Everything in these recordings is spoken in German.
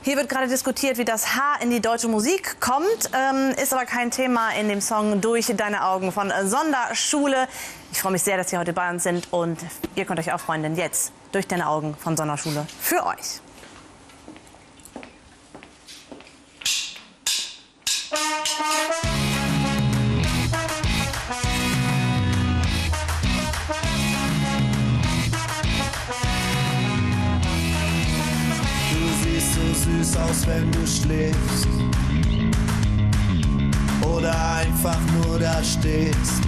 Hier wird gerade diskutiert, wie das H in die deutsche Musik kommt, ist aber kein Thema in dem Song Durch deine Augen von Sonderschule. Ich freue mich sehr, dass Sie heute bei uns sind und ihr könnt euch auch freuen, denn jetzt Durch deine Augen von Sonderschule für euch. Süß aus, wenn du schläfst oder einfach nur da stehst.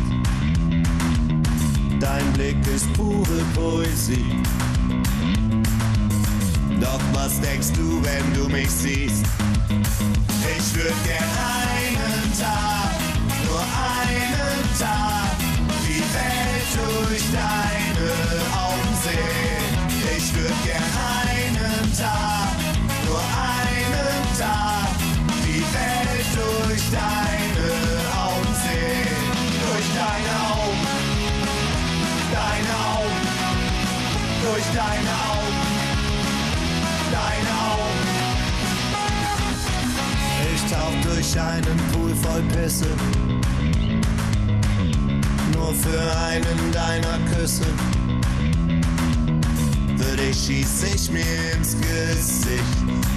Dein Blick ist pure Poesie. Doch was denkst du, wenn du mich siehst? Ich würd gern einen Tag, nur einen Tag, die Welt durch deine Augen sehen. Ich würd gern einen Tag, nur einen Tag, die Welt durch deine Augen sehen. Durch deine Augen, deine Augen, durch deine Augen, deine Augen. Ich tauch durch einen Pool voll Pisse, nur für einen deiner Küsse. Für dich schieß ich mir ins Gesicht.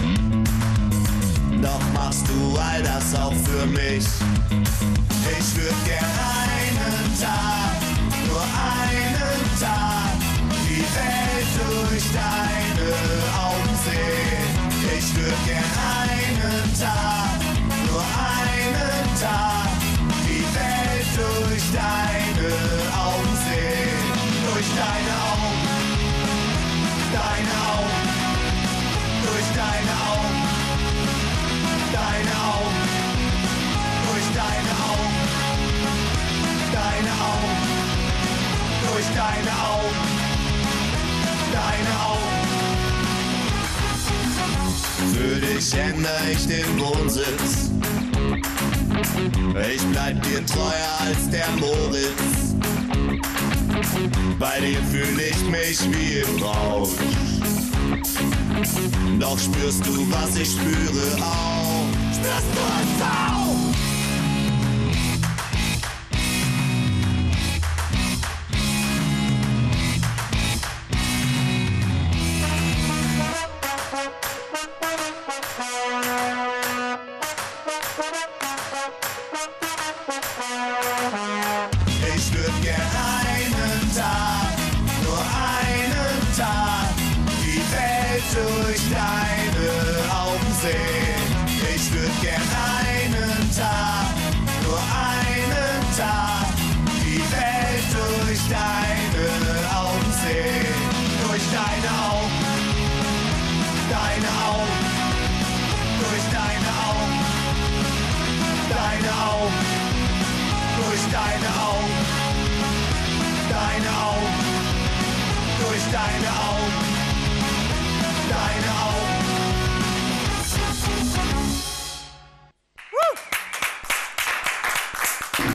Doch machst du all das auch für mich. Ich würd gern einen Tag, nur einen Tag, die Welt durch deine Augen sehen. Ich würd gern einen Tag, nur einen Tag, die Welt durch deine Augen sehen. Durch deine Augen, deine Augen, durch deine Augen, deine Augen, durch deine Augen, deine Augen, durch deine Augen, deine Augen. Für dich ändere ich den Wohnsitz. Ich bleib dir treuer als der Moritz. Bei dir fühl ich mich wie im Rausch. Doch spürst du, was ich spüre auch. Spürst du es auch? Ich würd gern einen Tag, nur einen Tag, die Welt durch deine Augen sehen. Ich würd gern einen Tag, nur einen Tag, die Welt durch deine Augen sehen. Durch deine Augen, deine Augen, durch deine Augen, deine Augen, durch deine Augen, deine Augen, durch deine Augen, deine Augen.